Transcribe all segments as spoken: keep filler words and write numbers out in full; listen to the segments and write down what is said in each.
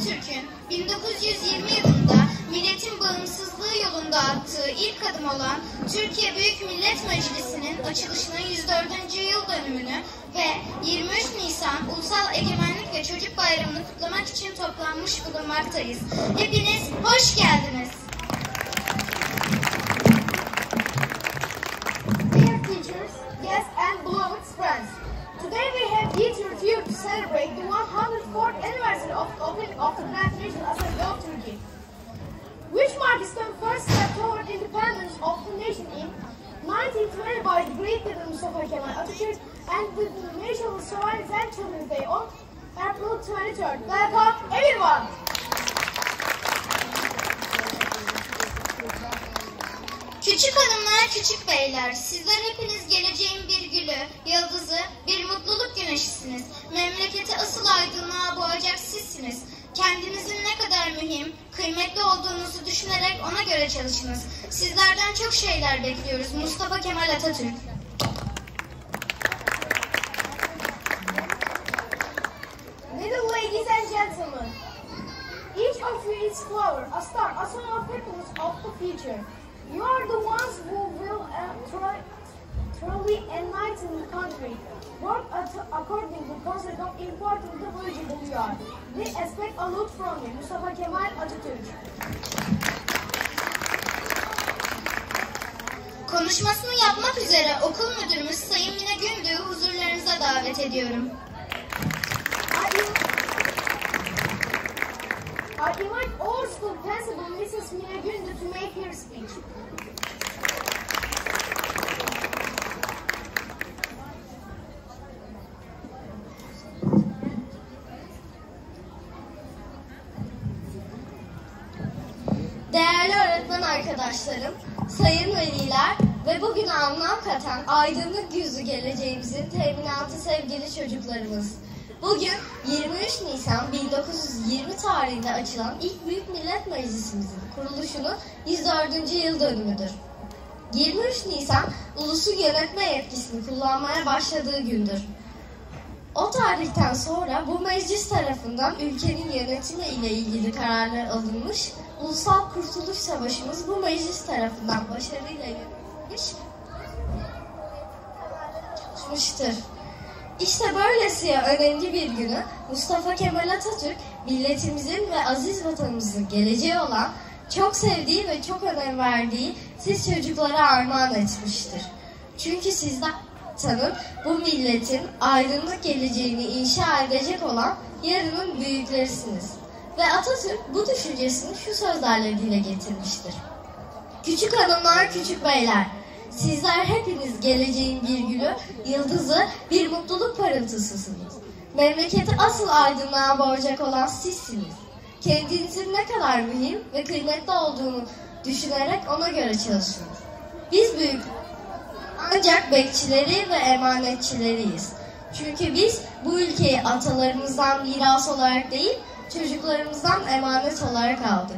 Atatürk'ün bin dokuz yüz yirmi yılında milletin bağımsızlığı yolunda attığı ilk adım olan Türkiye Büyük Millet Meclisi'nin açılışının yüz dördüncü yıl dönümünü ve yirmi üç Nisan Ulusal Egemenlik ve Çocuk Bayramı'nı kutlamak için toplanmış bulunmaktayız. Hepiniz hoş geldiniz. Dear teachers, guests and beloved friends, today we have gathered here to celebrate the one hundred fourth anniversary of the opening of the Grand National Assembly of Turkey, which marks the first step toward independence of the nation in nineteen twenty by the great leader Mustafa Kemal Atatürk, and with the National Survivors and Children's Day on April twenty-third. Welcome everyone! Küçük hanımlar, küçük beyler, sizler hepiniz geleceğin bir gülü, yıldızı, bir mutluluk güneşisiniz. Memleketi asıl aydınlığa boğacak sizsiniz. Kendinizin ne kadar mühim, kıymetli olduğunuzu düşünerek ona göre çalışınız. Sizlerden çok şeyler bekliyoruz. Mustafa Kemal Atatürk. Little ladies and gentlemen, each of you is flower, a star, a son of happiness of the future. You are the ones who will uh, try, truly enlighten the country. Work according to the concept of important the knowledgeable you are. We expect a lot from you, Mustafa Kemal Atatürk. Konuşmasını yapmak üzere okul müdürümüz Sayın Mine Gündü'yü huzurlarınıza davet ediyorum. I invite all school principal Missus Mine Gündü to make her speech. Değerli öğretmen arkadaşlarım, sayın veliler ve bugün anlam katan aydınlık yüzlü geleceğimizin teminatı sevgili çocuklarımız. Bugün yirmi üç Nisan bin dokuz yüz yirmi tarihinde açılan ilk Büyük Millet Meclisimizin kuruluşunun yüz dördüncü yıl dönümüdür. yirmi üç Nisan ulusun yönetme yetkisini kullanmaya başladığı gündür. O tarihten sonra bu meclis tarafından ülkenin yönetimi ile ilgili kararlar alınmış, Ulusal Kurtuluş Savaşımız bu meclis tarafından başarıyla yönetilmiş, çalışmıştır. İşte böylesine önemli bir günü Mustafa Kemal Atatürk, milletimizin ve aziz vatanımızın geleceği olan, çok sevdiği ve çok önem verdiği siz çocuklara armağan etmiştir. Çünkü sizler vatanın, bu milletin aydınlık geleceğini inşa edecek olan yarının büyüklerisiniz. Ve Atatürk bu düşüncesini şu sözlerle dile getirmiştir. Küçük hanımlar, küçük beyler, sizler hepiniz geleceğin bir gülü, yıldızı, bir mutluluk parıltısısınız. Memleketi asıl aydınlığa boğacak olan sizsiniz. Kendinizin ne kadar mühim ve kıymetli olduğunu düşünerek ona göre çalışınız. Biz büyük ancak bekçileri ve emanetçileriyiz. Çünkü biz bu ülkeyi atalarımızdan miras olarak değil, çocuklarımızdan emanet olarak aldık.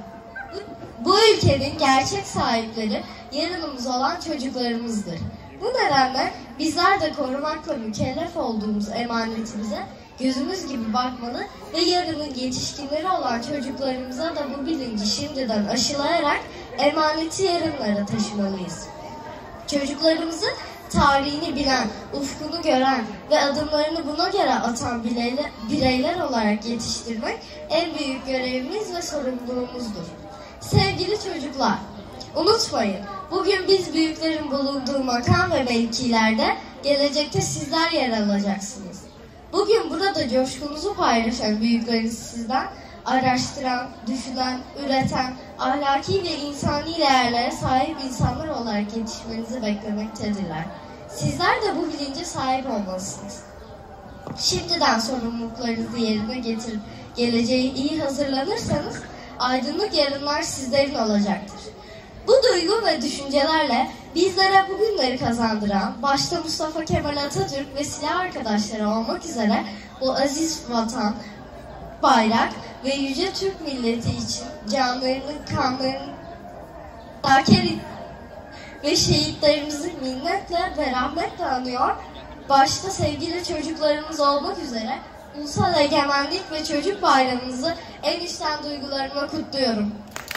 Bu ülkenin gerçek sahipleri yarınımız olan çocuklarımızdır. Bu nedenle bizler de korumakla mükellef olduğumuz emanetimize gözümüz gibi bakmalı ve yarının yetişkinleri olan çocuklarımıza da bu bilinci şimdiden aşılayarak emaneti yarınlara taşımalıyız. Çocuklarımızı tarihini bilen, ufkunu gören ve adımlarını buna göre atan bireyler, bireyler olarak yetiştirmek en büyük görevimiz ve sorumluluğumuzdur. Sevgili çocuklar, unutmayın, bugün biz büyüklerin bulunduğu makam ve mevkilerde gelecekte sizler yer alacaksınız. Bugün burada coşkunuzu paylaşan büyükleriniz sizden, araştıran, düşünen, üreten, ahlaki ve insani değerlere sahip insanlar olarak yetişmenizi beklemektedirler. Sizler de bu bilince sahip olmalısınız. Şimdiden sorumluluklarınızı yerine getirip geleceğe iyi hazırlanırsanız, aydınlık yarınlar sizlerin olacaktır. Bu duygu ve düşüncelerle bizlere bugünleri kazandıran, başta Mustafa Kemal Atatürk ve silah arkadaşları olmak üzere bu aziz vatan, bayrak ve yüce Türk milleti için canlarını, kanlarını daker ve şehitlerimizi minnetle ve rahmetle anıyor, başta sevgili çocuklarımız olmak üzere Ulusal Egemenlik ve Çocuk Bayramınızı en içten duygularımla kutluyorum.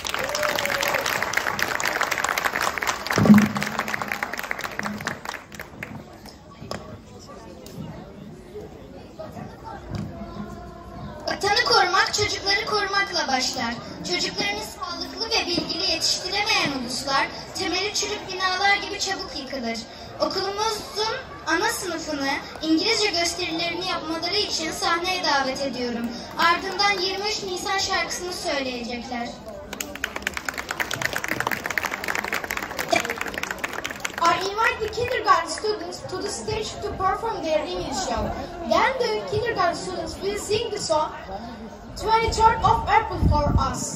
Vatanı korumak çocukları korumakla başlar. Çocuklarını sağlıklı ve bilgili yetiştiremeyen uluslar temeli çürük binalar gibi çabuk yıkılır. Okulumuzun ana sınıfını İngilizce gösterilerini yapmaları için sahneye davet ediyorum. Ardından yirmi üç Nisan şarkısını söyleyecekler. I invite the kindergarten students to the stage to perform their English show. Then the kindergarten students will sing the song twenty-third of April for us.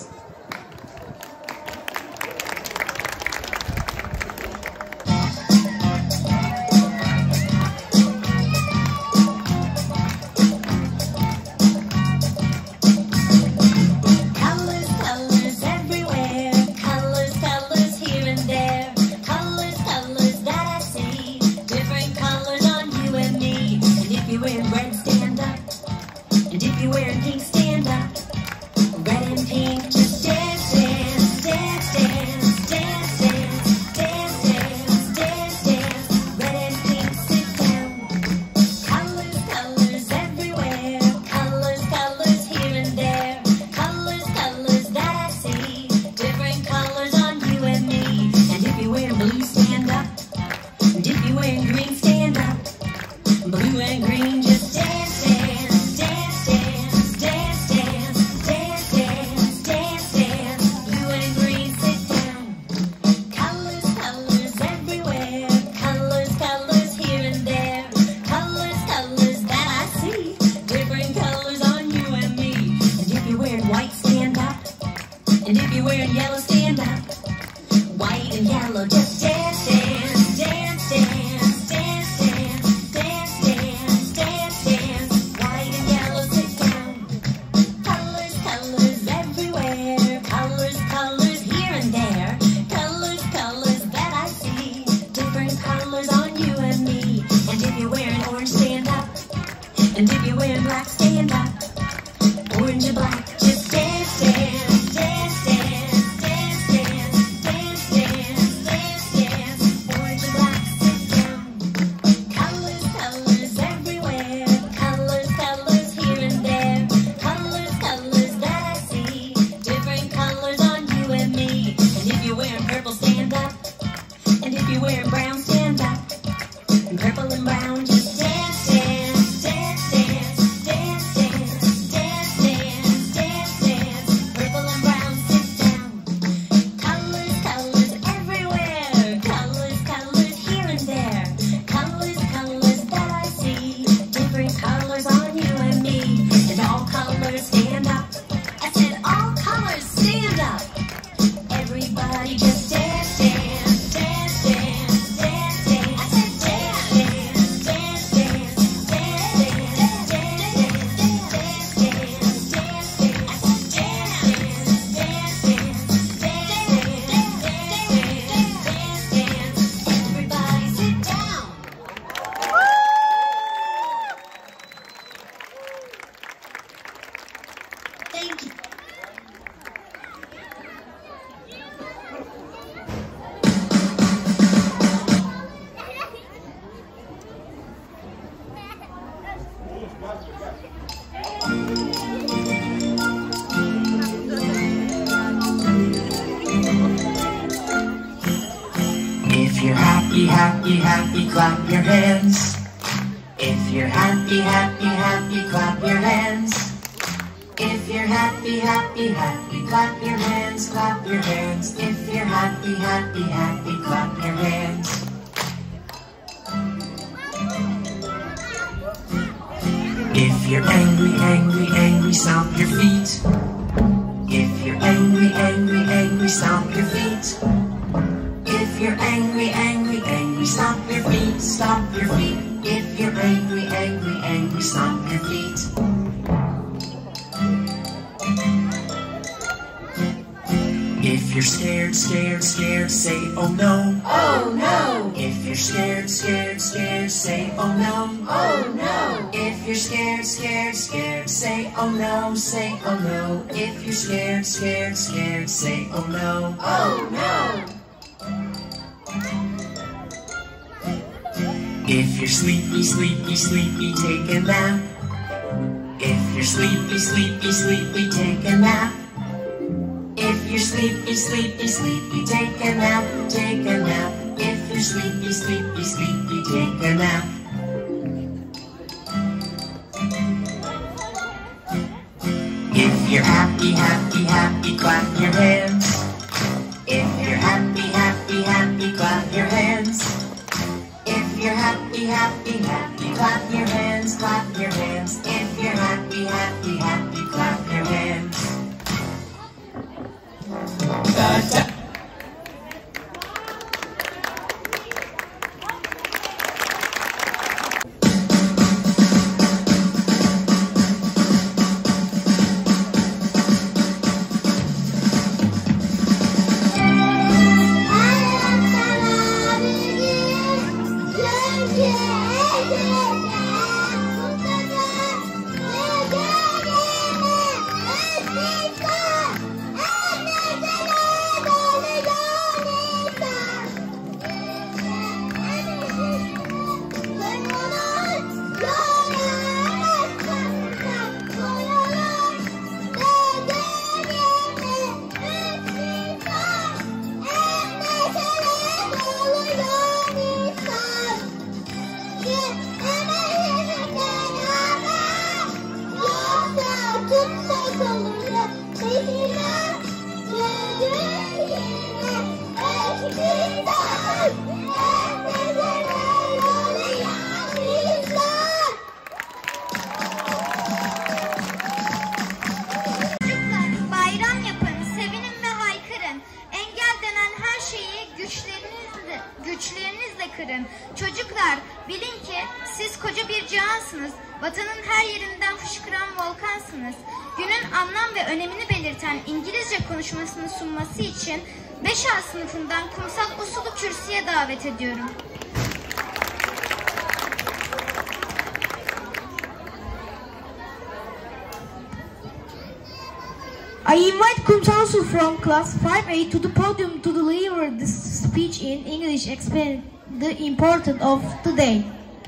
If you're happy, happy, happy, clap your hands. If you're happy, happy, happy, clap your hands. If you're happy, happy, happy, clap your hands, clap your hands. If you're happy, happy, happy, clap your hands. If you're angry, angry, angry, stomp your feet. If you're angry, angry, angry, stomp your feet. If you're angry, angry, angry, stomp your feet, stomp your feet. If you're angry, angry, angry, stomp your feet. If you're scared, scared, scared, say oh no. Oh no. If you're scared, scared, scared, say oh no. Oh no. If you're scared, scared, scared, say oh no, say oh no. If you're scared, scared, scared, say oh no. Oh no. If you're sleepy, sleepy, sleepy, take a nap. If you're sleepy, sleepy, sleepy, take a nap. If you're sleepy, sleepy, sleepy, take a nap, take a nap. If you're sleepy, sleepy, sleepy, take a nap. If you're happy, happy, happy, clap your hands. If you're happy, happy, happy, clap your hands. If you're happy, happy, happy, clap your hands, clap your hands. If you're happy, happy, happy, clap your hands. Da, da. Bayram yapın, sevinin ve haykırın. Engel denen her şeyi güçlerinizle, güçlerinizle kırın. Çocuklar, bilin ki siz koca bir cihansınız. Vatanın her yerinden fışkıran volkansınız. Günün anlam ve önemini belirten İngilizce konuşmasını sunması için beş A sınıfından Kumsal Usulu kürsüye davet ediyorum. I invite Kumsalsu from class five A to the podium to deliver this speech in English, explain the importance of the day.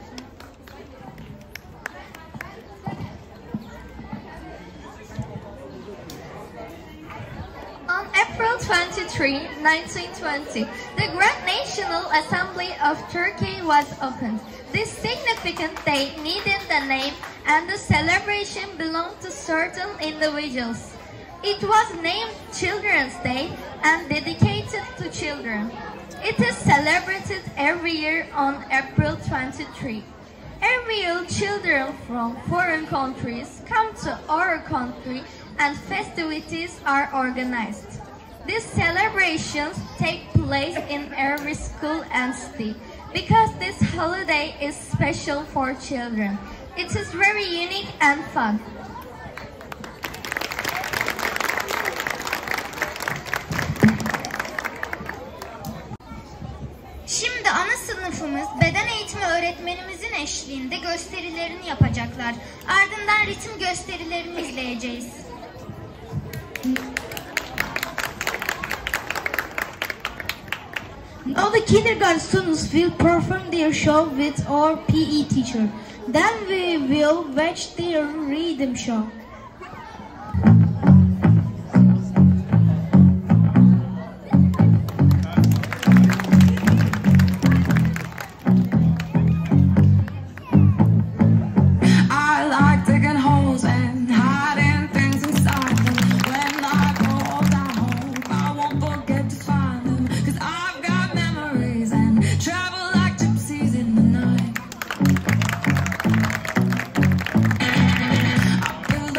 On April twenty-third, nineteen twenty, the Grand National Assembly of Turkey was opened. This significant day needed a name, and the celebration belonged to certain individuals. It was named Children's Day and dedicated to children. It is celebrated every year on April twenty-third. Every year, children from foreign countries come to our country and festivities are organized. These celebrations take place in every school and city because this holiday is special for children. It is very unique and fun. Şimdi ana sınıfımız beden eğitimi öğretmenimizin eşliğinde gösterilerini yapacaklar. Ardından ritim gösterilerini izleyeceğiz. Now the kindergarten students will perform their show with our P E teacher. Then we will watch their rhythm show. Build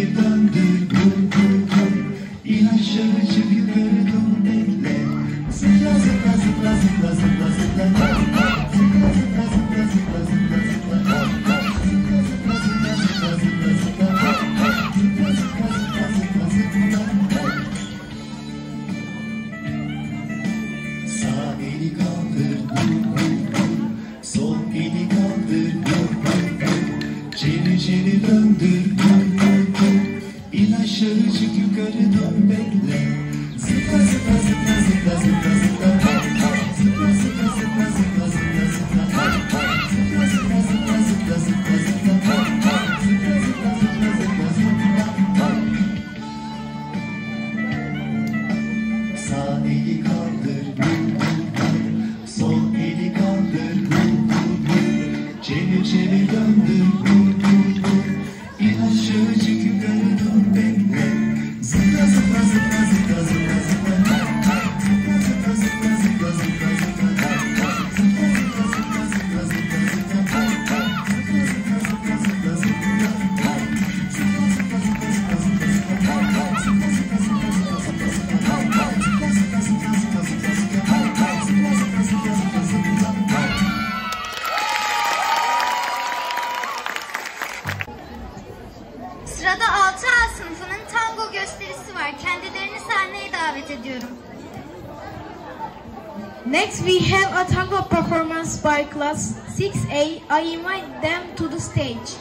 çevir döndür vur vur vur. İn aşağı çık yukarı dur bekle. Zıpla zıpla zıpla zıpla zıpla zıpla. Zıpla zıpla zıpla zıpla zıpla zıpla. Zıpla zıpla zıpla zıpla zıpla zıpla. Zıpla zıpla zıpla zıpla zıpla. Sağ eli kaldır vur vur vur. Sol eli kaldır vur vur vur. Çevir çevir döndür vur vur vur. İn aşağı çık yukarı dön bekle. Zıpla zıpla zıpla zıpla zıpla zıpla. Zıpla zıpla zıpla zıpla zıpla zıpla. Zıpla zıpla zıpla zıpla zıpla zıpla. Zıpla zıpla zıpla zıpla zıpla. Sağ eli kaldır vur vur vur. Sol eli kaldır vur vur vur. Çevir çevir döndür vur vur vur. İn aşağı çık yukarı dön bekle. Zıpla zıpla zıpla zıpla zıpla zıpla. Zıpla zıpla zıpla zıpla zıpla zıpla. Zıpla zıpla zıpla zıpla zıpla zıpla. Zıpla zıpla zıpla zıpla zıpla. Zıpla zıpla zıpla zıpla zıpla zıpla. Zıpla zıpla zıpla zıpla zıpla zıpla. Zıpla zıpla zıpla zıpla zıpla zıpla. Zıpla zıpla zıpla zıpla zıpla. Sırada altı A sınıfının tango gösterisi var. Kendilerini sahneye davet ediyorum. Next, we have a tango performance by class six A. I invite them to the stage.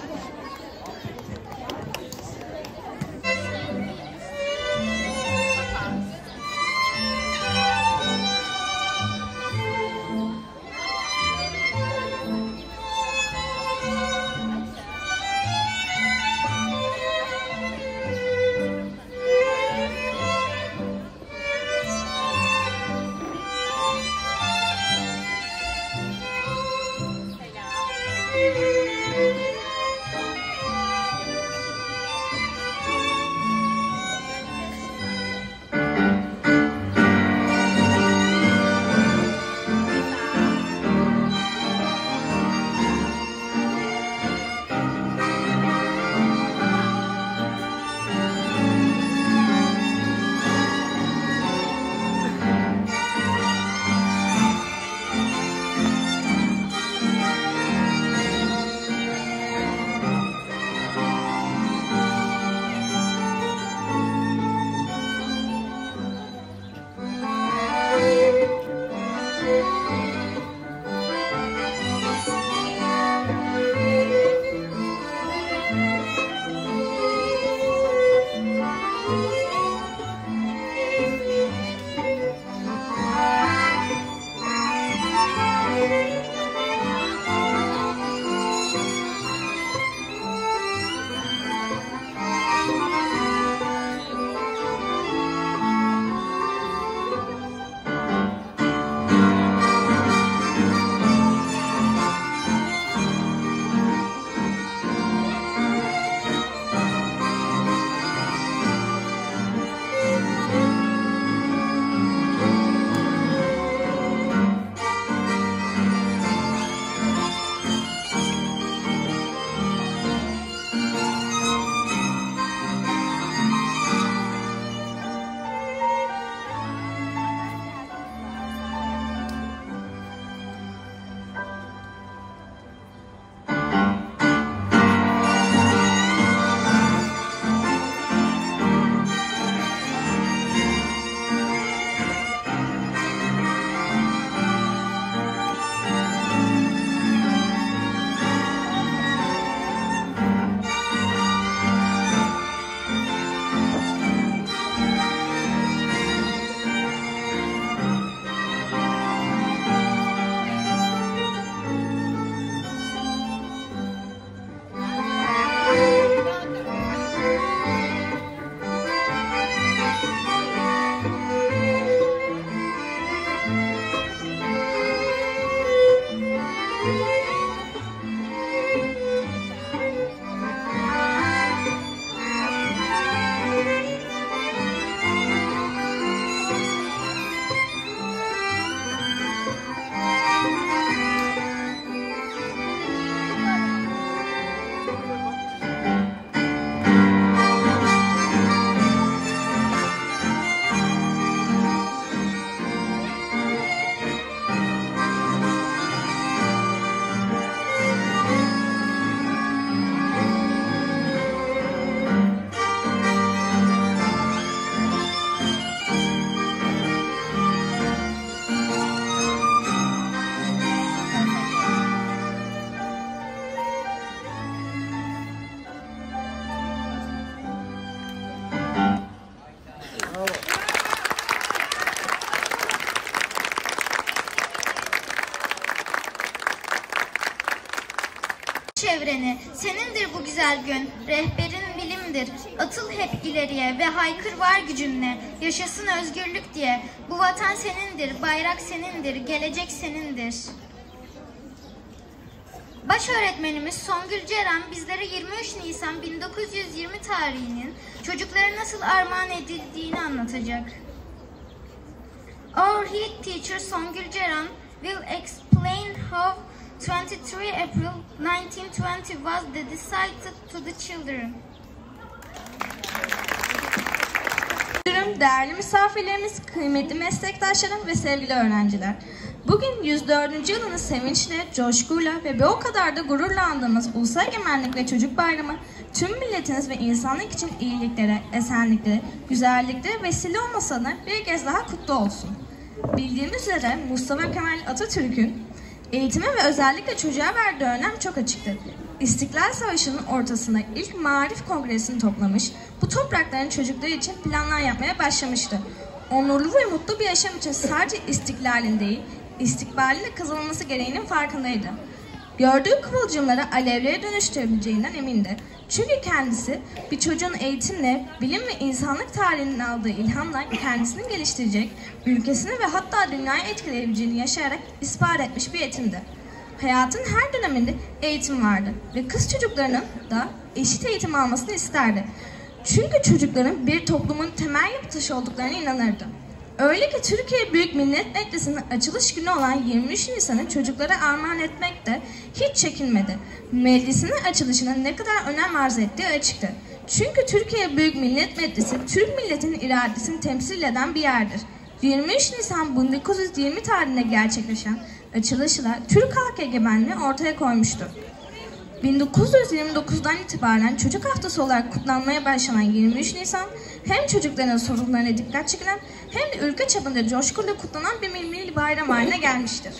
çevreni. Senindir bu güzel gün, rehberin bilimdir. Atıl hep ileriye ve haykır var gücünle. Yaşasın özgürlük diye. Bu vatan senindir, bayrak senindir, gelecek senindir. Baş öğretmenimiz Songül Ceren bizlere yirmi üç Nisan bin dokuz yüz yirmi tarihinin çocuklara nasıl armağan edildiğini anlatacak. Our head teacher Songül Ceren will explain how twenty-three April nineteen twenty was dedicated to the children. Değerli misafirlerimiz, kıymetli meslektaşlarım ve sevgili öğrenciler. Bugün yüz dördüncü yılını sevinçle, coşkuyla ve bir o kadar da gururla andığımız Ulusal Egemenlik ve Çocuk Bayramı tüm milletiniz ve insanlık için iyiliklere, esenliklere, güzelliklere vesile olmasına bir kez daha kutlu olsun. Bildiğimiz üzere Mustafa Kemal Atatürk'ün eğitime ve özellikle çocuğa verdiği önem çok açıktır. İstiklal Savaşı'nın ortasında ilk Maarif Kongresi'ni toplamış, bu toprakların çocukları için planlar yapmaya başlamıştı. Onurlu ve mutlu bir yaşam için sadece istiklalin değil, istikbalin de kazanılması gereğinin farkındaydı. Gördüğü kıvılcımları alevlere dönüştürebileceğinden emindi. Çünkü kendisi bir çocuğun eğitimle, bilim ve insanlık tarihinin aldığı ilhamla kendisini geliştirecek, ülkesini ve hatta dünyayı etkileyebileceğini yaşayarak ispat etmiş bir yetimdi. Hayatın her döneminde eğitim vardı ve kız çocuklarının da eşit eğitim almasını isterdi. Çünkü çocukların bir toplumun temel yapı taşı olduklarına inanırdı. Öyle ki Türkiye Büyük Millet Meclisi'nin açılış günü olan yirmi üç Nisan'ı çocuklara armağan etmekte hiç çekinmedi. Meclisinin açılışına ne kadar önem arz ettiği açıktı. Çünkü Türkiye Büyük Millet Meclisi, Türk milletinin iradesini temsil eden bir yerdir. yirmi üç Nisan bin dokuz yüz yirmi tarihinde gerçekleşen açılışla Türk halk egemenliği ortaya koymuştur. bin dokuz yüz yirmi dokuzdan itibaren Çocuk Haftası olarak kutlanmaya başlanan yirmi üç Nisan, hem çocukların sorunlarına dikkat çekilen hem de ülke çapında coşkuyla kutlanan bir milli bayram haline gelmiştir.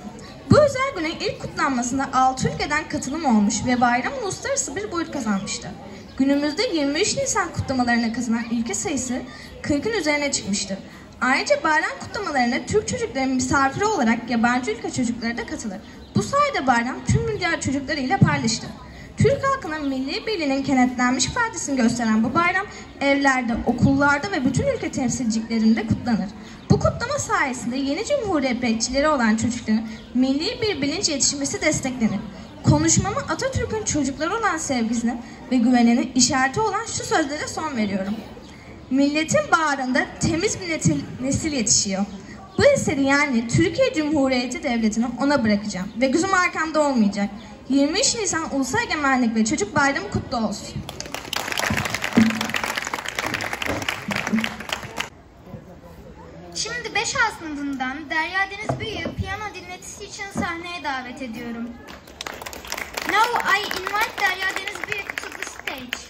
Bu özel günün ilk kutlanmasında altı ülkeden katılım olmuş ve bayram uluslararası bir boyut kazanmıştı. Günümüzde yirmi üç Nisan kutlamalarına katılan ülke sayısı kırkın üzerine çıkmıştır. Ayrıca bayram kutlamalarına Türk çocukların misafiri olarak yabancı ülke çocukları da katılır. Bu sayede bayram tüm dünya çocuklarıyla paylaştı. Türk halkının milli birliğinin kenetlenmiş ifadesini gösteren bu bayram evlerde, okullarda ve bütün ülke temsilciliklerinde kutlanır. Bu kutlama sayesinde yeni cumhuriyet bekçileri olan çocukların milli bir bilinç yetişmesi desteklenir. Konuşmamı Atatürk'ün çocuklara olan sevgisine ve güvenine işareti olan şu sözlere son veriyorum. Milletin bağrında temiz bir nesil, nesil yetişiyor. Bu eseri yani Türkiye Cumhuriyeti Devleti'ni ona bırakacağım ve gözüm arkamda olmayacak. yirmi üç Nisan Ulusal Egemenlik ve Çocuk Bayramı kutlu olsun. Şimdi beş A sınıfından Derya Deniz Büyü'yü piyano dinletisi için sahneye davet ediyorum. Now I invite Derya Deniz Büyü to the stage.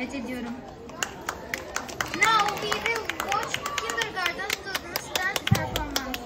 davet ediyorum. Now we will watch kindergarten students dance performance.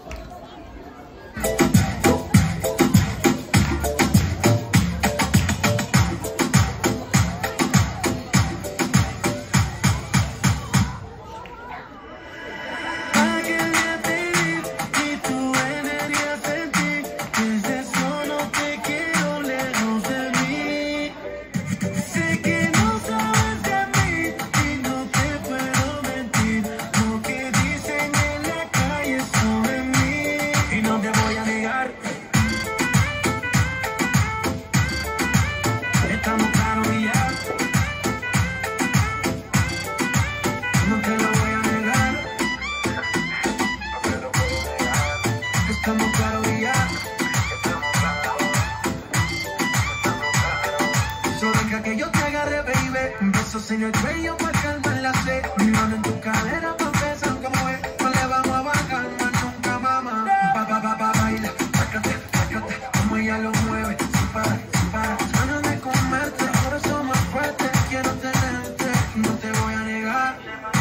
En el cuello para calmar la sed, mi mano en tu cadera para empezar como es. No le vamos a bajar más nunca, mamá. Pa, pa, pa, pa, baila, sácate, sácate, como ella lo mueve. Sin parar, sin parar, ganas de comerte, por eso más fuerte. Quiero tenerte, no te voy a negar.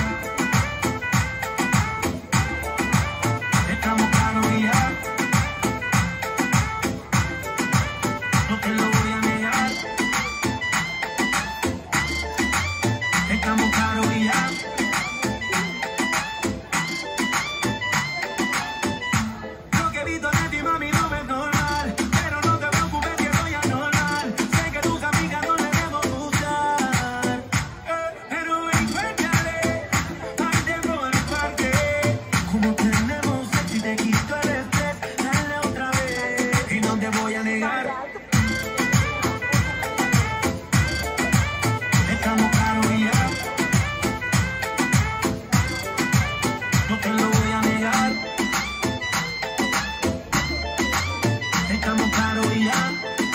Estamos claros y ya, no te lo voy a negar. Estamos claros y ya. Lo que he visto de ti, mami, no es normal. Pero no te preocupes que soy anormal. Sé que tus amigas no le debo gustar. Pero ven, cuéntale, hay tiempo en el parque. Como tenemos sexo y te quito el estrés, dale otra vez. Y no te voy a negar. Estamos claros y ya. No te lo voy a negar. Estamos claros y ya.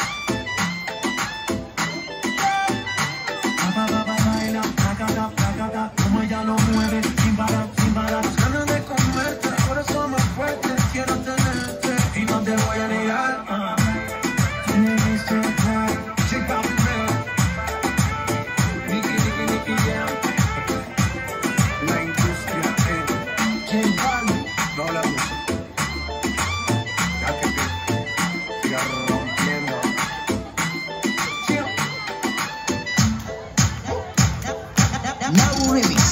Pa, pa, pa, pa, baila, tacata, tacata, como ella lo mueve, sin parar, sin parar. Ganas de comerte, por eso más fuerte. Quiero tenerte y no te voy a negar. Uh. Tienes que estar, sí, papi, Nicky, Nicky, Nicky, yeah. La industria en J Balvin, no la uso. Ya que te siga rompiendo. Chill. Now remix.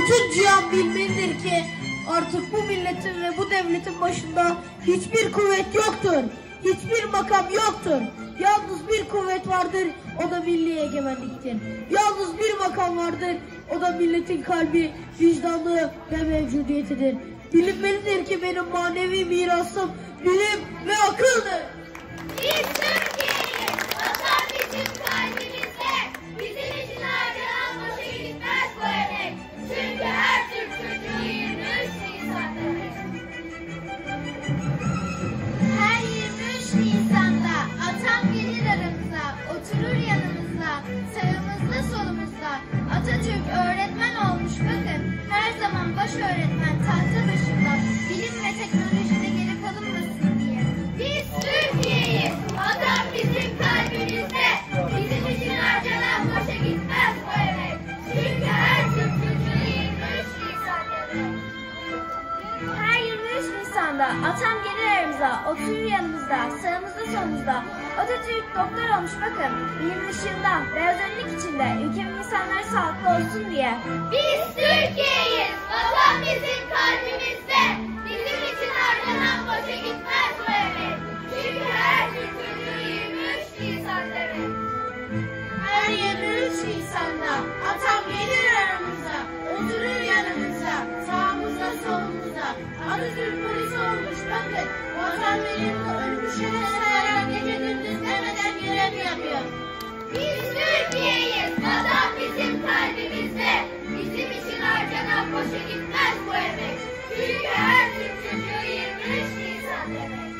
bütün cihan bilmelidir ki artık bu milletin ve bu devletin başında hiçbir kuvvet yoktur. Hiçbir makam yoktur. Yalnız bir kuvvet vardır, o da milli egemenliktir. Yalnız bir makam vardır, o da milletin kalbi, vicdanı ve mevcudiyetidir. Bilinmelidir ki benim manevi mirasım bilim ve akıldır. Biz Türkiye'yiz, vatan bizim kalbimizde. Bizim için harcanan boşa gitmez bu emek. Çünkü her Türk çocuğu yirmi üç Nisan'da. Her yirmi üç Nisan'da atam gelir aramıza, oturur yanımızda, sağımızda solumuzda. Atatürk öğretmen olmuş bakın, her zaman baş öğretmen tahta başında, bilim ve teknolojide geri kalınmasın diye. Biz Türkiye'yiz, atam bizim kalbimizde, bizim için harcanan boşa gitmez bu emek. Çünkü her Türk çocuğu yirmi üç Nisan'da. Her yirmi üç Nisan'da atam gelir aramıza, oturur yanımızda, sağımızda solumuzda. Atatürk doktor olmuş bakın, bilim ışığında ve özellik içinde ülkemin insanları sağlıklı olsun diye. Biz Türkiye'yiz, vatan bizim kalbimizde. Bizim için harcanan boşa gitmez bu emek. Çünkü her Türk çocuğu yirmi üç Nisan'da. Her yirmi üç Nisan'da atam gelir aramıza, oturur yanımızda, sağımızda solumuzda. Atatürk polis olmuş bakın, vatan benimle ölmüşlere sayarak gece gündüz demeden görev yapıyor. Biz Türkiye'yiz, vatan bizim kalbimizde. Bizim için harcanan boşa gitmez bu emek. Çünkü her Türk çocuğu yirmi üç Nisan demek.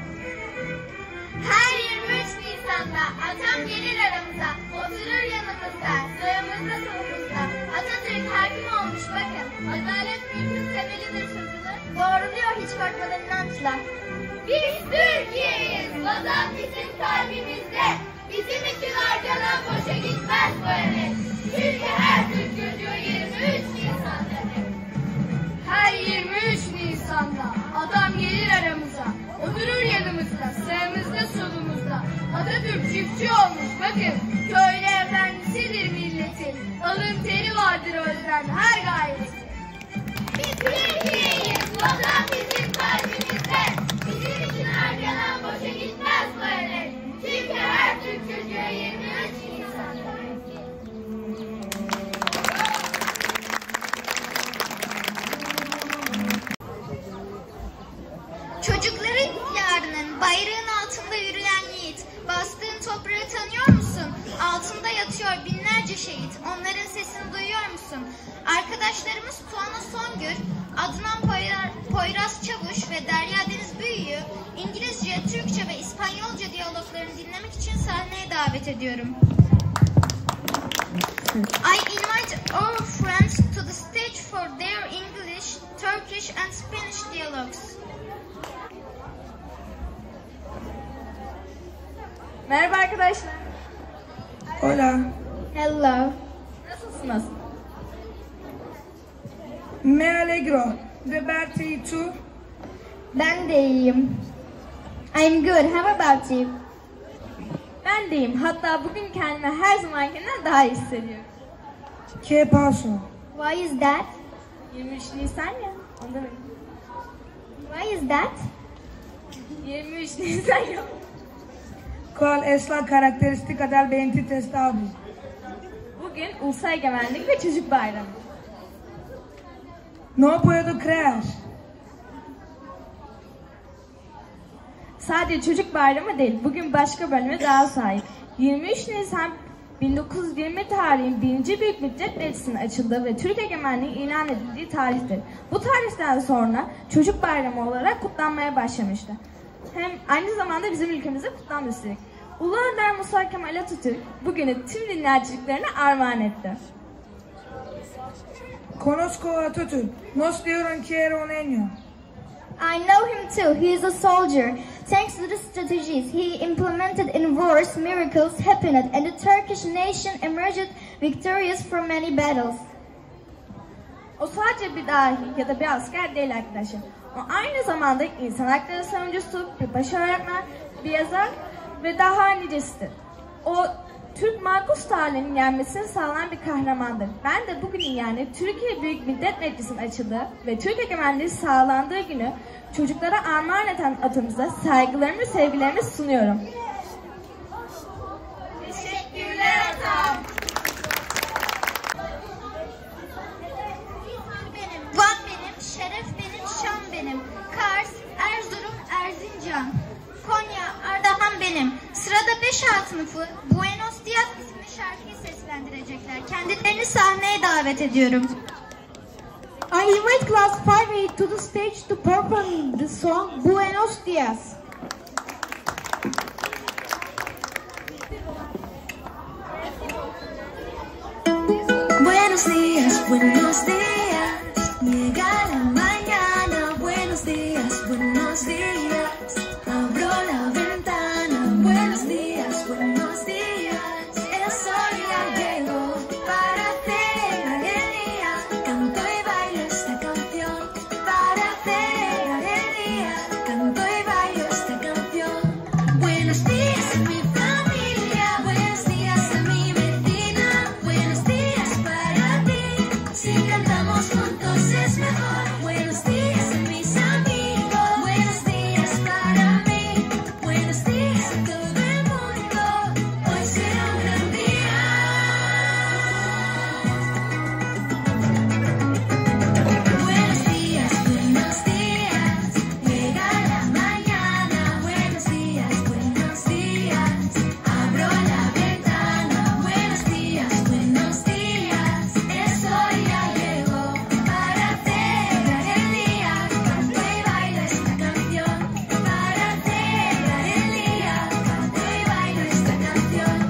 Her yirmi üç Nisan'da atam gelir aramıza, oturur yanımızda, sağımızda solumuzda. Atatürk hakim olmuş bakın, adalet mülkün temelidir sözünü, doğruluyor hiç korkmadan inançla. Biz Türkiye'yiz, vatan bizim kalbimizde. Bizim için harcanan boşa gitmez bu emek. Çünkü her Türk çocuğu yirmi üç Nisan demek. Her yirmi üç Nisan'da adam gelir aramıza, oturur yanımızda, sağımızda solumuzda. Atatürk çiftçi olmuş bakın, köylü efendisidir milletin. Alın teri vardır özden her gayreti. Biz Türkiye'yiz, vatan bizim kalbimizde. Bizim için harcanan boşa gitmez bu emek. Çünkü her Türk çocuğu yirmi üç Nisan demek. Çocukların yarının bayrağın altında yürüyen yiğit. Bastığın toprağı tanıyor musun? Altında yatıyor binlerce şehit. Onların sesini duyuyor musun? Arkadaşlarımız Tuana Songür, Adnan Poyra- Poyraz Çavuş ve Derya Deniz Büyü'yü İngilizce, Türkçe ve İspanyolca diyaloglarını dinlemek için sahneye davet ediyorum. I invite our friends to the stage for their English, Turkish and Spanish dialogues. Merhaba arkadaşlar. Hola. Hello. Nasılsınız? Me alegro de verte y tú. Ben de iyiyim. I'm good. How about you? Ben de iyiyim. Hatta bugün kendimi her zamankinden daha iyi hissediyorum. ¿Qué pasó? Why is that? yirmi üç Nisan ya. Ondan öyle. Why is that? yirmi üç Nisan ya. ¿Cuál es la característica del veintitrés de abril? Bugün Ulusal Egemenlik ve Çocuk Bayramı. No puedo creer. Sadece Çocuk Bayramı değil, bugün başka bölüme daha sahip. yirmi üç Nisan bin dokuz yüz yirmi tarihin birinci Büyük Millet Meclisi'nin açıldığı ve Türk egemenliği ilan edildiği tarihtir. Bu tarihten sonra Çocuk Bayramı olarak kutlanmaya başlamıştı. Hem aynı zamanda bizim ülkemizde kutlanmıştır. Ulu Önder Mustafa Kemal Atatürk bugünü tüm dinleyiciliklerine armağan etti. Conozco a Atatürk. Nos dieron que era un niño. I know him too. He is a soldier. Thanks to the strategies he implemented in wars, miracles happened and the Turkish nation emerged victorious from many battles. O sadece bir dahi ya da bir asker değil arkadaşlar. O aynı zamanda insan hakları savunucusu, bir baş öğretmen, bir yazar ve daha nicesidir. O Türk Markus Talih'in yenmesini sağlayan bir kahramandır. Ben de bugünün yani Türkiye Büyük Millet Meclisi'nin açıldığı ve Türk egemenliği sağlandığı günü çocuklara armağan eden atamıza saygılarımı ve sevgilerimi sunuyorum. Teşekkürler atam. Benim, Van benim, Şeref benim, Şam benim, Kars, Erzurum, Erzincan, Konya, Ardahan benim. Sırada beş A sınıfı Buenos Dias isimli şarkıyı seslendirecekler. Kendilerini sahneye davet ediyorum. I invite class five A to the stage to perform the song Buenos Dias. Buenos días, buenos días, llega la mañana, buenos días, buenos días, abro la ventana, buenos días, buenos días, el sol ya llegó para hacer el día, canto y bailo esta canción, para hacer el día, canto y bailo esta canción. Buenos días a mi familia, buenos días a mi vecina, buenos días para ti, si cantamos juntos es mejor. Buenos días a mis amigos, buenos días para mí, buenos días a todo el mundo, hoy será un gran día. Buenos días, buenos días, llega la mañana, buenos días, buenos días, abro la ventana, buenos días, buenos días, el sol ya llegó para hacer el día, canto y bailo esta canción, para hacer el día, canto y bailo esta canción.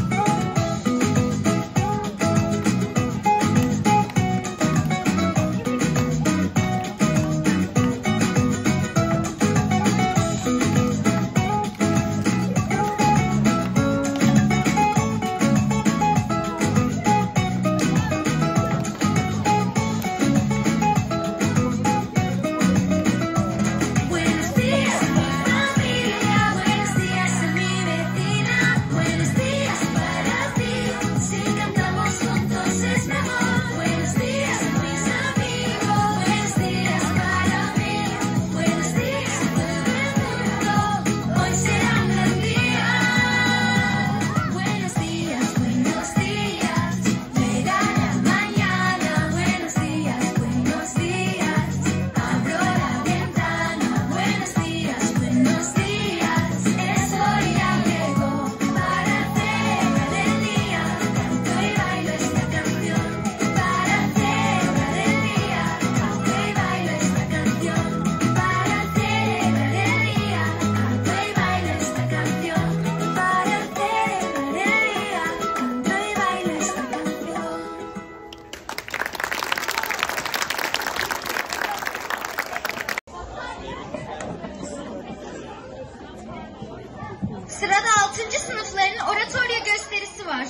Buenos días a mi familia, buenos días a mi vecina, buenos días para ti, si cantamos juntos es mejor. Buenos días a mis amigos, buenos días para mí, buenos días a todo el mundo, hoy será un gran día. Buenos días, buenos días, llega la mañana, buenos días, buenos días, abro la ventana, buenos días, buenos días, el sol ya llegó para hacer el día, canto y bailo esta canción, para hacer el día, canto y bailo esta canción, para hacer el día, canto y bailo esta canción, para hacer el día, canto y bailo esta canción. Sırada altıncı sınıfların oratoryo gösterisi var.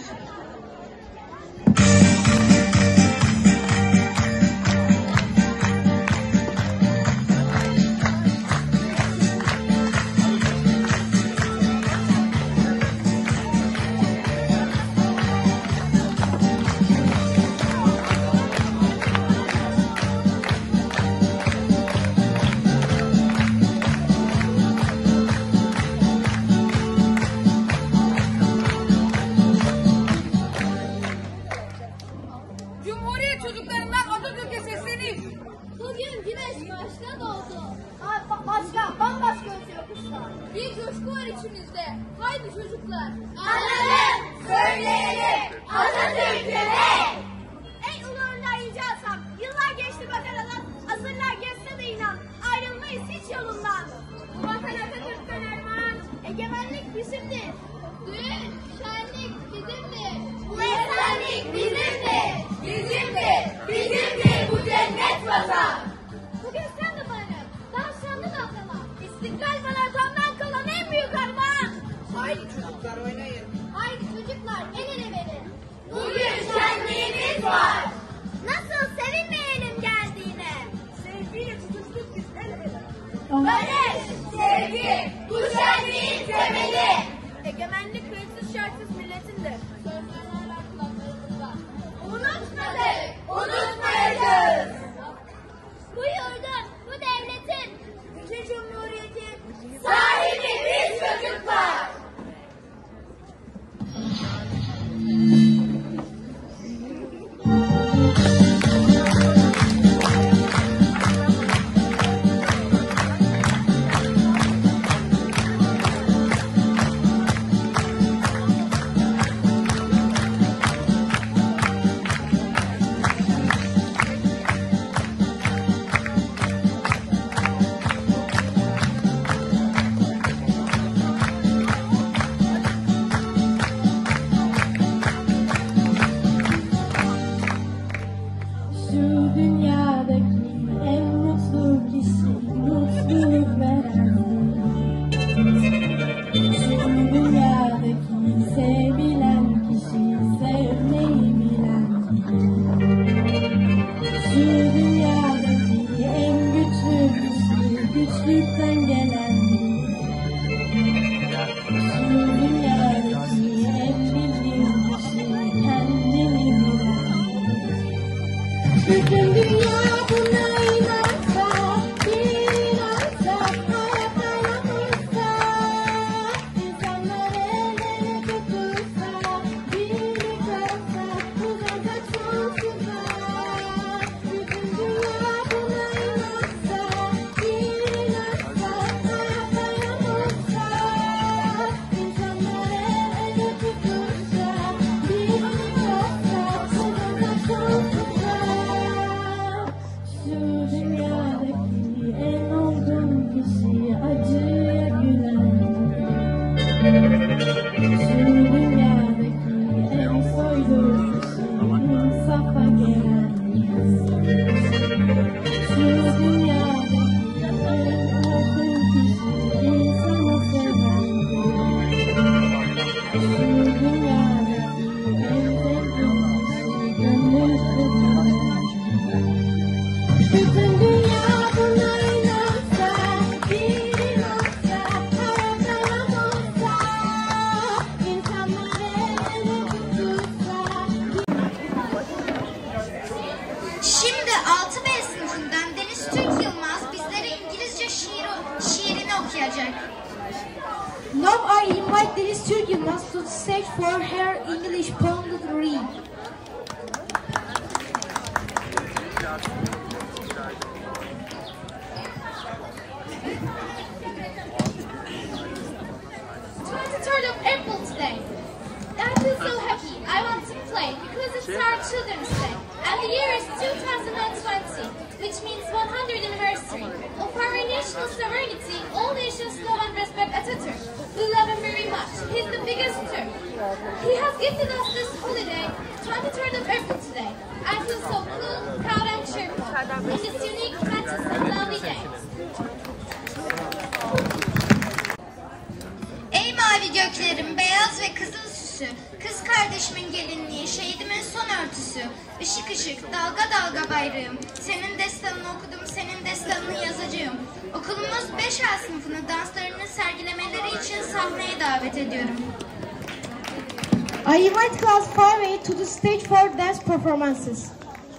Cumhuriyet çocuklarından Atatürk'e sesleniş. Bugün güneş başka doğdu. Başka, bambaşka ötüyor kuşlar. Bir coşku var içimizde. Haydi çocuklar. Anladım, söyleyelim. Atatürk'e ne? Ey ulu önder yüce atam. Yıllar geçti bak aradan. Asırlar geçse de inan. Ayrılmayız hiç yolundan. Bu vatan Atatürk'ten armağan. Egemenlik bizimdir. Düğün, şenlik bizimdir. Bu esenlik bizimdir. Bizimdir, bizimdir bu cennet vatan. Bugün sen de bayram. Daha şanlı dalgala. İstiklal maratondan kalan en büyük armağan. Haydi çocuklar oynayın. Haydi çocuklar el ele verin. Bugün şenliğimiz var. Nasıl sevinmeyelim geldiğine. Sevgiyle tutuştuk biz el ele. Barış, sevgi, bu şenliğin temeli. Egemenlik kayıtsız şartsız milletindir. dünyadaki en mutlu kişi, mutluluk veren. Şu dünyadaki sevilen kişi, sevmeyi bilen. Şu dünyadaki en güçlü kişi, güçlükten gelen. Şu dünyadaki en bildiğin kişi, kendini bilen. Bütün dünya buna inansa, bir inansa, hayatta yanılsa, insanlar el ele tutulsa, birlik olsa, uzanacak sonsuza. Bütün dünya buna inansa, bir inansa, hayatta yanılsa, insanlar el ele tutulsa, birlik olsa, uzanacak sonsuza. Şu dünyadaki en olgun kişi, acıya gülen. Şu dünyadaki en soylu kişi, insafa gelen. Şu dünyadaki en olgun kişi, insanı seven. Şu dünyadaki en zengin kişi, gönül kızı. Bütün dünya buna inansa, bir inansa, hayatta yanılsa, insanlar el ele tutulsa. Şimdi altı B sınıfından Deniz Türk Yılmaz bizlere İngilizce şiir, şiirini okuyacak. Now I invite Deniz Türk Yılmaz to the stage for her English poem to read. twenty-third of April today. I feel so happy. I want to play because it's our Children's Day. And the year is two thousand twenty, which means one hundredth anniversary of our national sovereignty. All nations know and respect Atatürk. We love him very much. He's the biggest Turk. He has gifted us this holiday, twenty-third of April today. I feel so cool, proud and cheerful in this unique, magic and lovely day. Ey mavi göklerim, beyaz ve kızıl süsü, kız kardeşimin gelinliği, şehidimin son örtüsü, ışık ışık, dalga dalga bayrağım, senin destanını okudum, senin destanını yazacağım. Okulumuz beş A sınıfını danslarını sergilemeleri için sahneye davet ediyorum. I invite class five A to the stage for dance performances.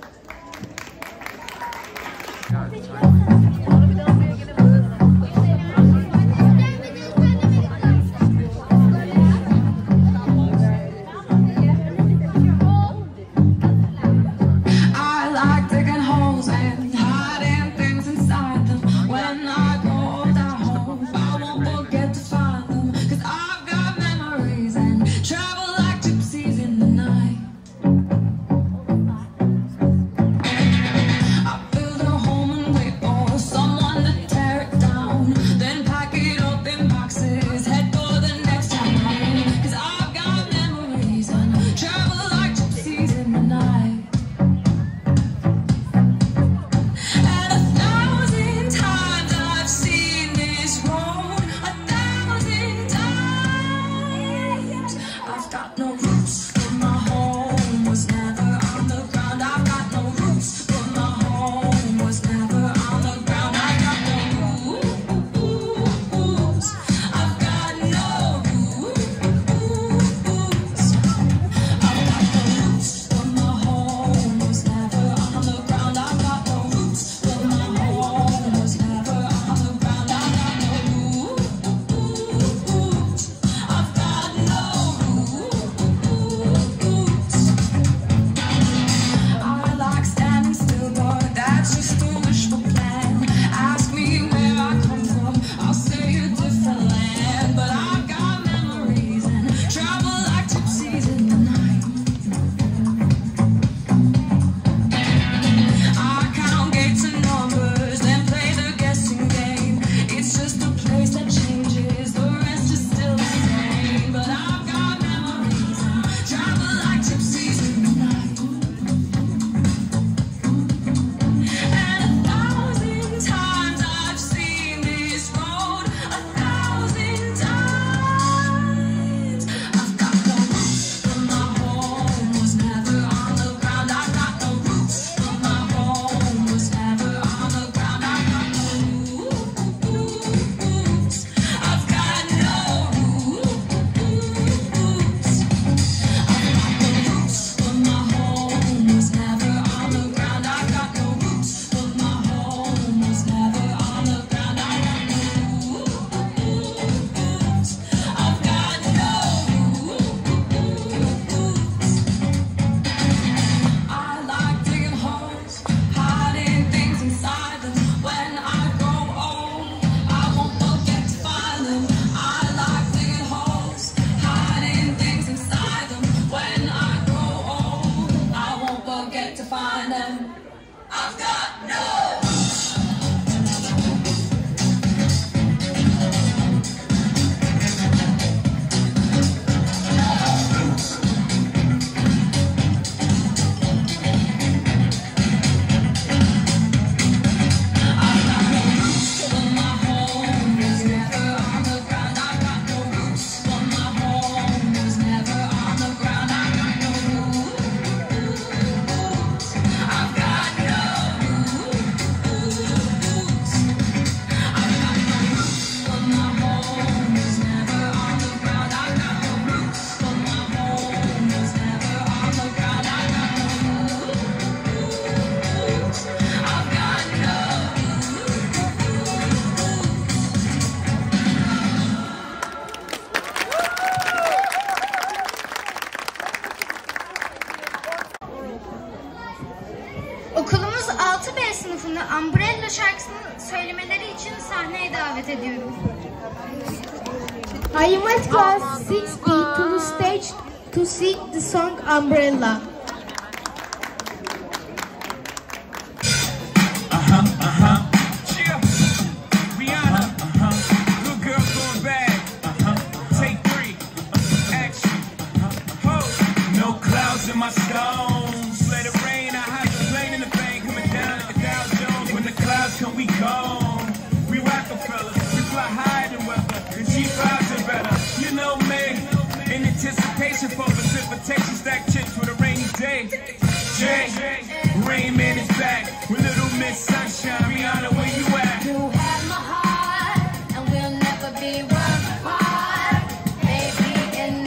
I like digging holes and hiding things inside them. When I go down home, I won't forget to find them. Cause I've got memories and travel like gypsies in the night. I build a home and wait for altı B sınıfını Umbrella şarkısını söylemeleri için sahneye davet ediyorum. I invite class six B to the stage to sing the song Umbrella. Uh-huh, uh-huh. Yeah. Rihanna. Uh-huh. Little girl going bad. Uh-huh. Take three. Action. Uh-huh. Oh. No clouds in my stones. Let it rain. I hydroplane in the bank. Coming down like a Dow Jones. When the clouds come, we gone. We Rockefellers. We fly higher than weather. And G fives are better. You know me. In anticipation for precipitation. Stack chips with a rainy day. Jay. Rain Man is back with Little Miss Sunshine. Rihanna, where you at? You have my heart, and we'll never be worlds apart. Maybe in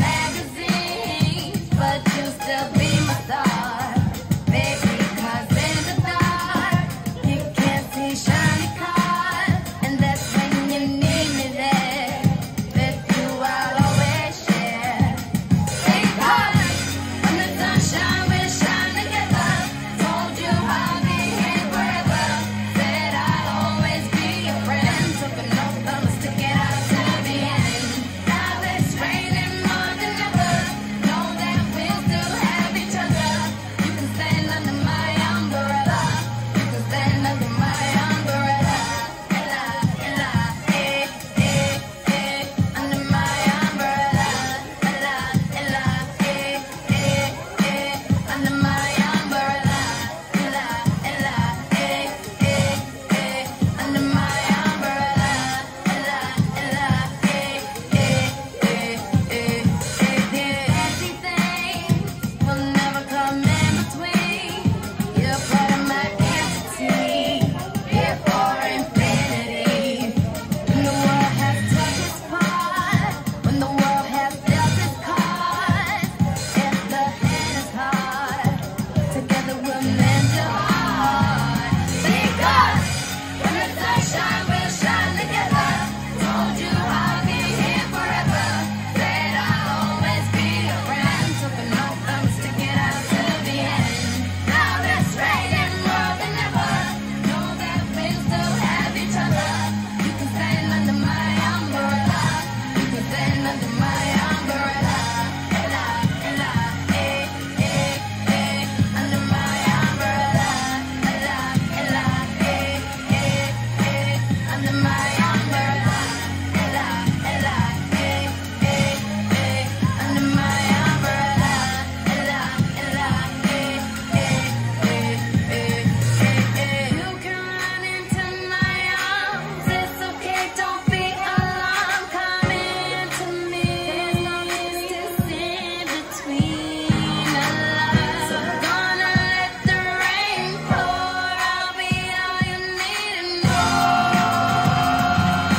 magazines, but you'll still be my star. Baby, 'cause in the dark, you can't see shiny cars, and that's when you need me there. With you, I'll always share. Take heart, when the sunshine will shine together. Told you I'll be here forever. Said I'll always be your friend. Took an oath, I'ma stick it out to the end. Now it's raining more than ever. Know that we'll still have each other. You can stand under my umbrella. You can stand under my umbrella. Ella, Ella, eh, eh, eh. Under my umbrella. Ella, Ella, eh, eh, eh. Under my umbrella. Ella, Ella, eh, eh, eh. Under my umbrella. Ella, Ella, eh, eh, eh, eh, eh. Everything will never come in between. You're part of my entity. Here for infinity. When the world has touched its part, when the world has dealt its cards, if the hand is hard, together we'll mend your heart. Because when the sunshine will shine together, told you I'll be here forever. Said I'll always be your friend. Took an oath, I'ma stick it out to the end. Now it's raining more than ever. Know that we'll still have each other. You can stand under my umbrella. You can stand under my umbrella. Ella, Ella, eh, eh, eh. Under my umbrella. Ella, Ella, eh, eh, eh. Under my umbrella. Ella, Ella, eh, eh, eh. Under my umbrella. Ella, Ella, eh, eh, eh, eh, eh. You can run into my arms. It's okay, don't be alarmed. Come into me. There's no distance in between us. So gonna let the rain pour. I'll be all you need and more.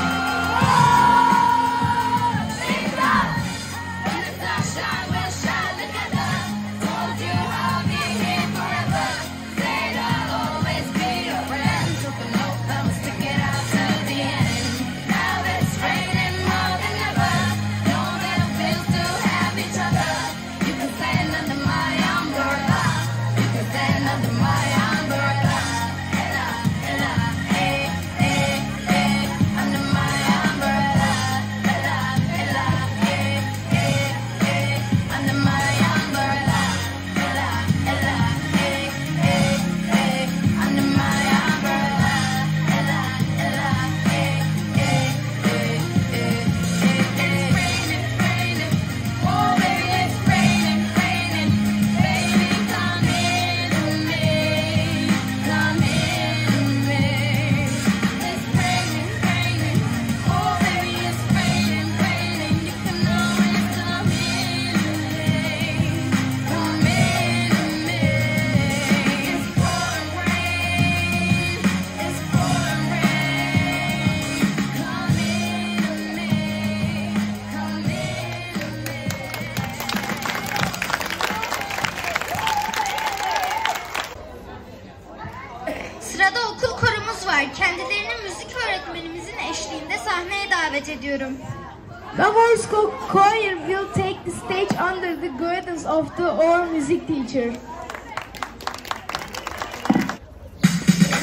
Sing up. When the sunshine will shine together. Told you I'll be here forever. Said I'll always be your friend. Took an oath, I'ma stick it out to the end. Now it's raining more than ever. Know that we'll still have each other. You can stand under my umbrella. You can stand under my umbrella. Ella, Ella, eh, eh, eh. Under my umbrella. Ella, Ella, eh, eh, eh. Under my umbrella. Ella, Ella, eh, eh, eh. Under my umbrella. Ella, Ella, eh, eh, eh, eh, eh. It's raining, raining. Oh, baby, it's raining, raining. Baby, come into me. Come into me. It's raining, raining. Oh, baby, it's raining, raining. You can always come into me. Come into me. It's pouring rain. It's pouring rain. Come into me. Come into me. Sırada okul korumuz var. Kendilerini müzik öğretmenimizin eşliğinde sahneye davet ediyorum. Our school choir will take the stage under the guidance of the our music teacher.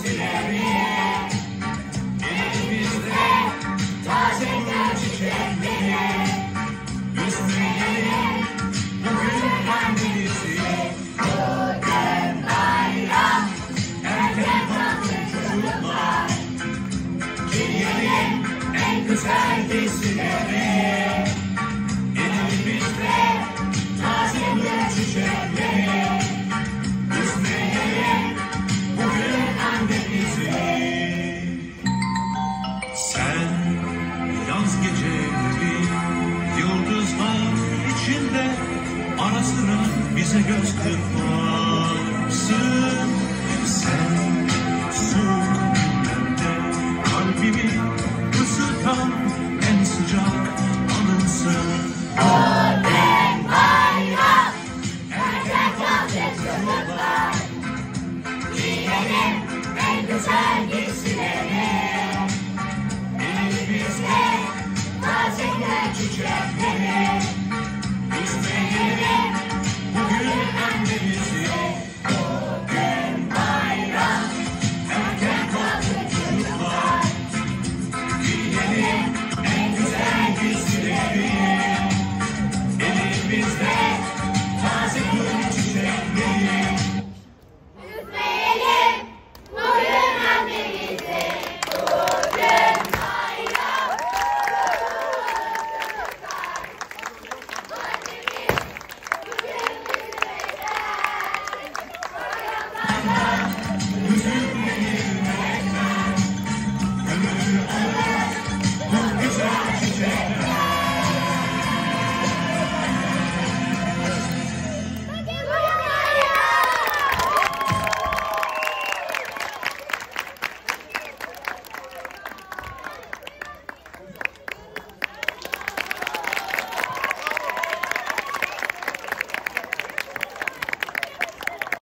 giysileri, elimizde taze gül çiçekleri. Üzmeyelim bugün kendimizi. Bugün bayram, erken kalkın çocuklar. Giyelim en güzel giysileri, elimizde taze gül çiçekleri. Üzmeyelim bugün annemizi. Sen yaz geceleri yıldızlar içinde ara sıra bize göz kırparsın. Sen soğuk günlerde kalbimi ısıtan en sıcak anımsın. Bugün bayram, erken kalkın çocuklar. Giyelim en güzel giysileri, elimizde taze gül çiçekleri. Üzmeyelim bugün annemizi. Bugün bayram, erken kalkın çocuklar. Giyelim en güzel giysileri, elimizde taze gül çiçekleri. Üzmeyelim bugün annemizi. Bugün bayram. Güzel çiçekler.